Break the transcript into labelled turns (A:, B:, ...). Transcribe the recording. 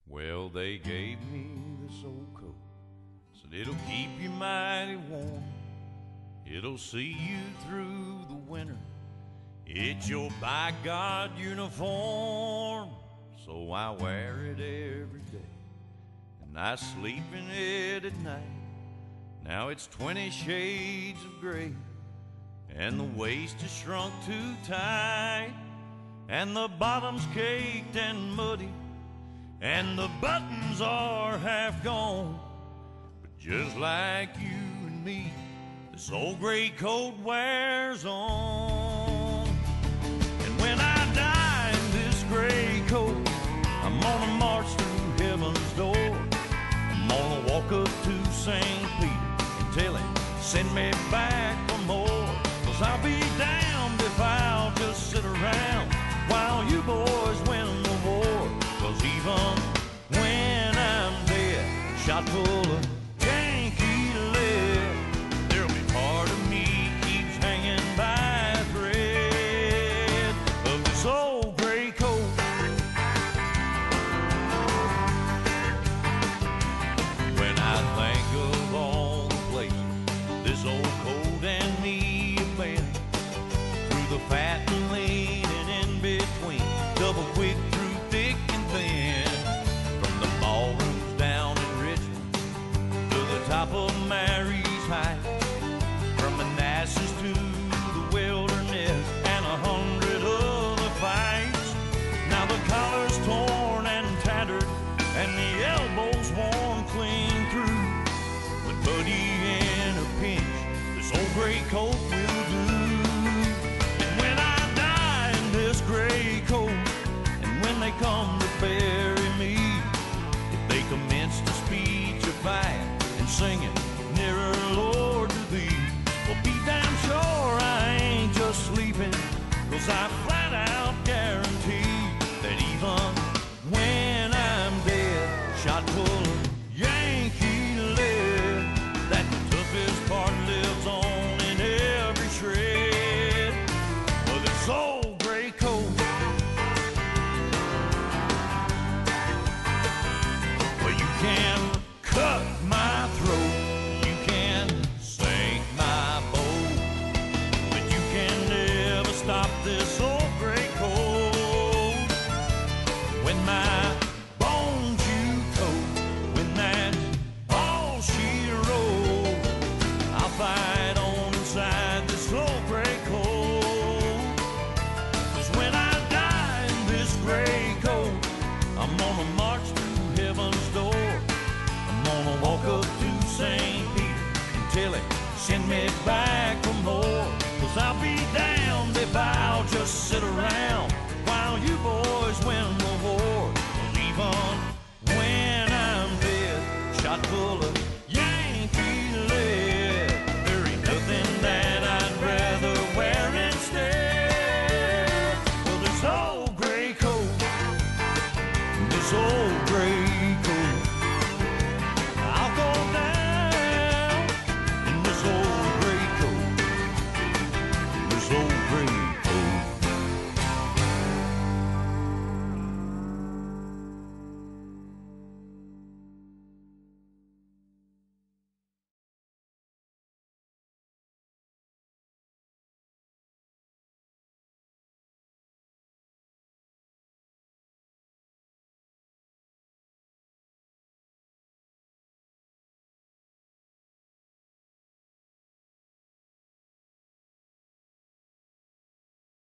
A: Well, they gave me this old coat, said it'll keep you mighty warm. It'll see you through the winter. It's your by God uniform. So I wear it every day, and I sleep in it at night. Now it's 20 shades of gray, and the waist is shrunk too tight, and the bottom's caked and muddy, and the buttons are half gone. But just like you and me, this old gray coat wears on. And when I die in this gray coat, I'm gonna march through heaven's door. I'm gonna walk up to St. Peter and tell him, send me back for more. 'Cause I'll be damned if I'll just sit around while you boys win the war. 'Cause even when I'm dead, shot full of Yankee lead, there'll be part of me keeps hanging by a thread of this old gray coat. When I think of all the places this old coat and me have been, through the fat and lean and in between, double quick through thick and thin, from the ballrooms down in Richmond to the top of Mary's Heights, from Manassas to the wilderness and 100 other fights. Now the collar's torn and tattered and the elbows worn clean through, but buddy, in a pinch, this old gray coat will do. And when I die in this gray coat, and when they come to bury me, if they commence the speech of fight and singing nearer, Lord, to thee, well, be damn sure I ain't just sleeping, 'cause I flat out guarantee that even when I'm dead, shot full of Yankee lead, that the toughest part lives on in every shred of this old gray coat. Well, you can cut my throat, you can sink my boat, but you can never stop this old gray coat. When my bones you coat, when that's all she wrote, I'll fight on inside this old gray coat. 'Cause when I die in this gray coat, I'm gonna march through heaven's door. I'm gonna walk up to St. Peter and tell him, send me back for more. 'Cause I'll be damned if I'll just sit around while you boys win the war. 'Cause even when I'm dead, shot full of Yankee lead, there ain't nothing that I'd rather wear instead of this old gray coat, this old